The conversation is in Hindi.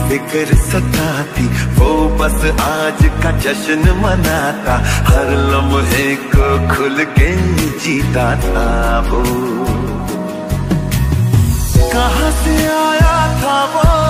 फिक्र सताती, वो बस आज का जश्न मनाता, हर लम्हे को खुल के जीता था वो। कहाँ से आया था वो